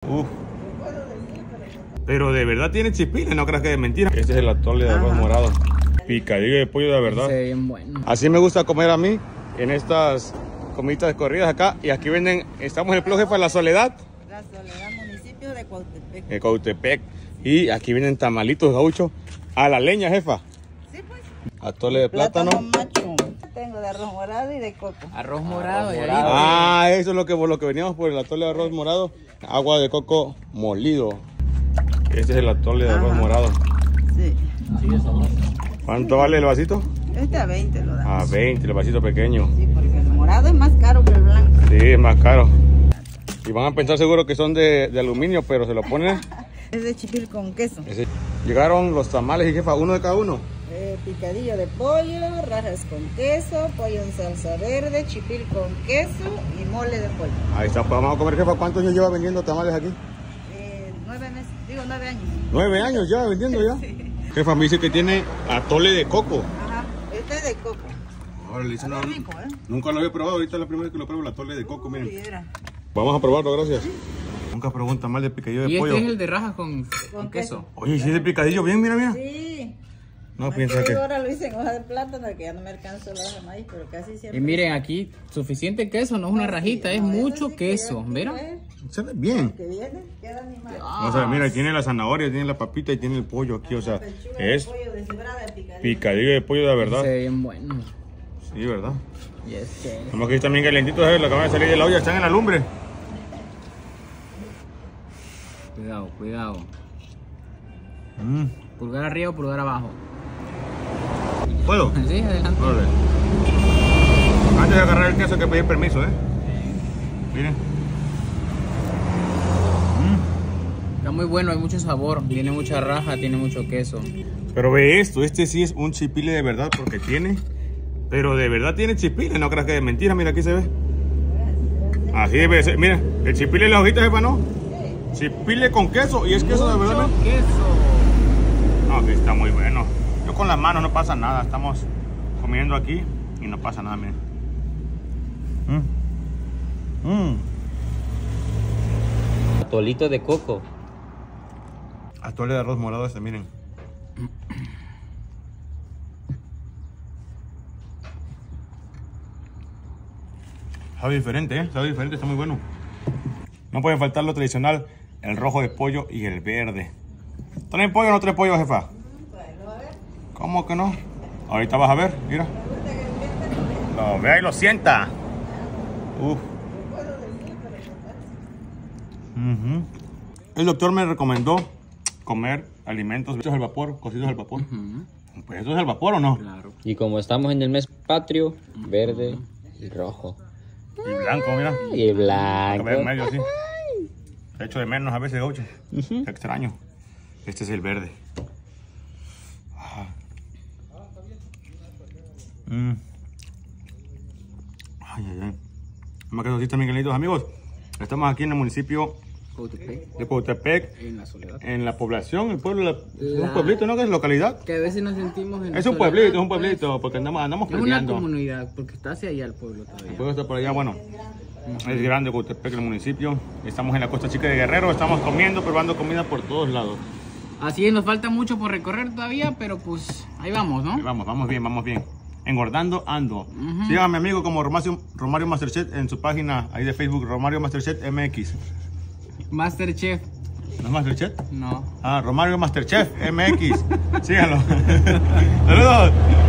Uf. Pero de verdad tiene chipile, no creas que es mentira. Este es el atole de arroz morado. Picadillo de pollo de verdad. Se ve bien bueno. Así me gusta comer a mí en estas comidas corridas acá. Y aquí venden, estamos en el Pueblo Jefa de la Soledad. La Soledad, municipio de Cuautepec. De Cuautepec. Y aquí vienen tamalitos gauchos a la leña, jefa. Sí, pues. Atole de plátano. Macho. Tengo de arroz morado y de coco. Arroz morado. Ah, eso es lo que veníamos por el atole de arroz morado. Agua de coco molido. Este es el atole de arroz morado. Sí. ¿Cuánto vale el vasito? Este a 20 lo damos. A 20, el vasito pequeño. Sí, porque el morado es más caro que el blanco. Sí, es más caro. Y van a pensar seguro que son de aluminio, pero se lo ponen. Es de chipil con queso. Llegaron los tamales y jefa, uno de cada uno. Picadillo de pollo, rajas con queso, pollo en salsa verde, chipil con queso y mole de pollo. Ahí está, pues vamos a comer, jefa. ¿Cuántos años lleva vendiendo tamales aquí? 9 meses, digo 9 años. 9 años ya vendiendo ya. Sí. Jefa, me dice que tiene atole de coco. Ajá, este es de coco. Ahora le dicen, rico, ¿eh? Nunca lo había probado, ahorita es la primera vez que lo pruebo, el atole de coco, miren. Piedra. Vamos a probarlo, gracias. Nunca probé un tamal de picadillo de Y pollo. este es el de rajas con queso. Oye, si es de picadillo, bien, mira, mira. Sí. No piensa que... Ahora lo hice en hoja de plátano, que ya no me alcanzó la hoja de maíz, pero casi siempre. Y miren aquí, suficiente queso, no es una rajita, es mucho queso. ¿Vieron? Se ve bien. Que viene, queda animal. O sea, mira, tiene la zanahoria, tiene la papita y tiene el pollo aquí, o sea, es picadillo de pollo de verdad. Se ve bien bueno. Sí, ¿verdad? Y es que... Vamos que están bien calentitos, lo acaban de salir de la olla, están en la lumbre. Cuidado, cuidado. Pulgar arriba o pulgar abajo. ¿Puedo? Sí, adelante. Vale. Antes de agarrar el queso hay que pedir permiso, Miren. Está muy bueno, hay mucho sabor, tiene mucha raja, tiene mucho queso. Pero ve esto, este sí es un chipile de verdad porque tiene, pero de verdad tiene chipile, no creas que es mentira, mira aquí se ve. Así debe ser, mira, el chipile en la hojita, jefa, ¿no? Chipile con queso y es queso de verdad. Mucho queso. No, que está muy bueno. Yo con las manos no pasa nada, estamos comiendo aquí y no pasa nada, miren. Atolito de coco. Atole de arroz morado este, miren. Sabe diferente, sabe diferente, está muy bueno. No puede faltar lo tradicional, el rojo de pollo y el verde. ¿Traen pollo o no traen pollo, jefa? ¿Cómo que no? Ahorita vas a ver, mira. Lo vea y lo sienta. El doctor me recomendó comer alimentos hechos al vapor, cocidos al vapor. Pues eso es al vapor, ¿o no? Claro. Y como estamos en el mes patrio, verde y rojo. Y blanco, mira. Y blanco. En medio, así. Se echo de menos a veces, gaucho. Qué extraño. Este es el verde. Ay, ay, ay. Me quedo así también, Miguelitos, amigos. Estamos aquí en el municipio de Cuautepec, En la Soledad. en la población, el pueblo, un pueblito, ¿no? Que es localidad. Que a veces nos sentimos en Es la un soledad, pueblito, pues. porque andamos Es una peleando. comunidad, porque está hacia allá el pueblo todavía. El pueblo está por allá, bueno. Es grande Cuautepec, el municipio. Estamos en la Costa Chica de Guerrero, estamos comiendo, probando comida por todos lados. Así es, nos falta mucho por recorrer todavía, pero pues ahí vamos, ¿no? Ahí vamos bien, vamos bien. Engordando ando. Sigan a mi amigo como Romario Masterchef en su página ahí de Facebook, Romario Masterchef MX. Masterchef. ¿No es Masterchef? No. Ah, Romario Masterchef MX. Síganlo. Saludos.